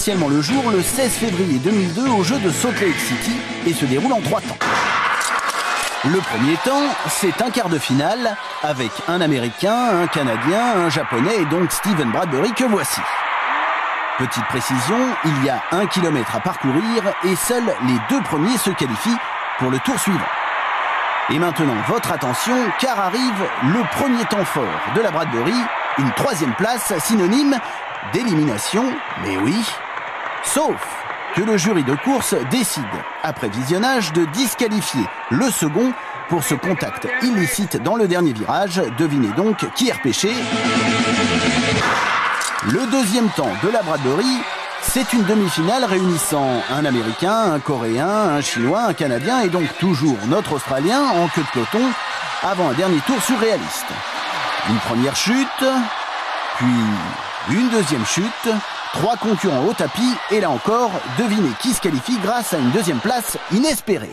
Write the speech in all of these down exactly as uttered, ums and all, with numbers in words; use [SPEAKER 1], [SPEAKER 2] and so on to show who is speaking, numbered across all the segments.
[SPEAKER 1] officiellement le jour le seize février deux mille deux aux Jeux de Salt Lake City et se déroule en trois temps. Le premier temps, c'est un quart de finale avec un Américain, un Canadien, un Japonais et donc Steven Bradbury que voici. Petite précision, il y a un kilomètre à parcourir et seuls les deux premiers se qualifient pour le tour suivant. Et maintenant, votre attention, car arrive le premier temps fort de la Bradbury, une troisième place synonyme d'élimination, mais oui, sauf que le jury de course décide, après visionnage, de disqualifier le second pour ce contact illicite dans le dernier virage. Devinez donc qui est repêché. Le deuxième temps de la Bradbury, c'est une demi-finale réunissant un Américain, un Coréen, un Chinois, un Canadien et donc toujours notre Australien en queue de peloton avant un dernier tour surréaliste. Une première chute, puis une deuxième chute, trois concurrents au tapis et là encore, devinez qui se qualifie grâce à une deuxième place inespérée.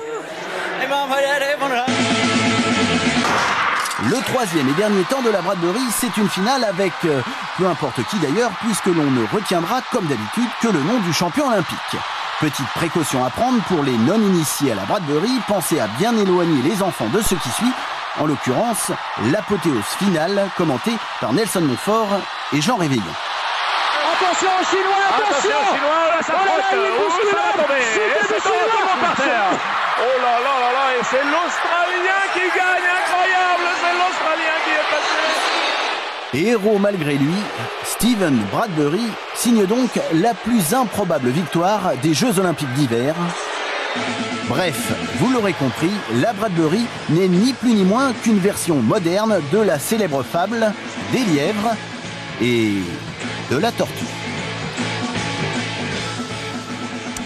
[SPEAKER 1] Le troisième et dernier temps de la Bradbury, c'est une finale avec euh, peu importe qui d'ailleurs, puisque l'on ne retiendra comme d'habitude que le nom du champion olympique. Petite précaution à prendre pour les non-initiés à la Bradbury, pensez à bien éloigner les enfants de ce qui suit, en l'occurrence l'apothéose finale commentée par Nelson Montfort et Jean Réveillon.
[SPEAKER 2] Attention aux Chinois, attention,
[SPEAKER 3] attention aux Chinois, là ça
[SPEAKER 2] oh là
[SPEAKER 3] frotte,
[SPEAKER 2] là, il
[SPEAKER 3] oh, ça va tomber, et c'est tout le monde par terre. Oh là là là là, et c'est l'Australien qui gagne, incroyable, c'est l'Australien qui est passé.
[SPEAKER 1] Et héros malgré lui, Steven Bradbury signe donc la plus improbable victoire des Jeux Olympiques d'hiver. Bref, vous l'aurez compris, la Bradbury n'est ni plus ni moins qu'une version moderne de la célèbre fable des lièvres et de la tortue.